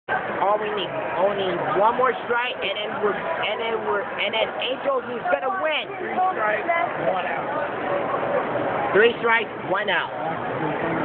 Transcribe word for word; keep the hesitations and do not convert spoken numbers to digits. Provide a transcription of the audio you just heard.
All we need, only one more strike, and then we're, and then we're, and then Angels is gonna win. Three strikes, one out. Three strikes, one out.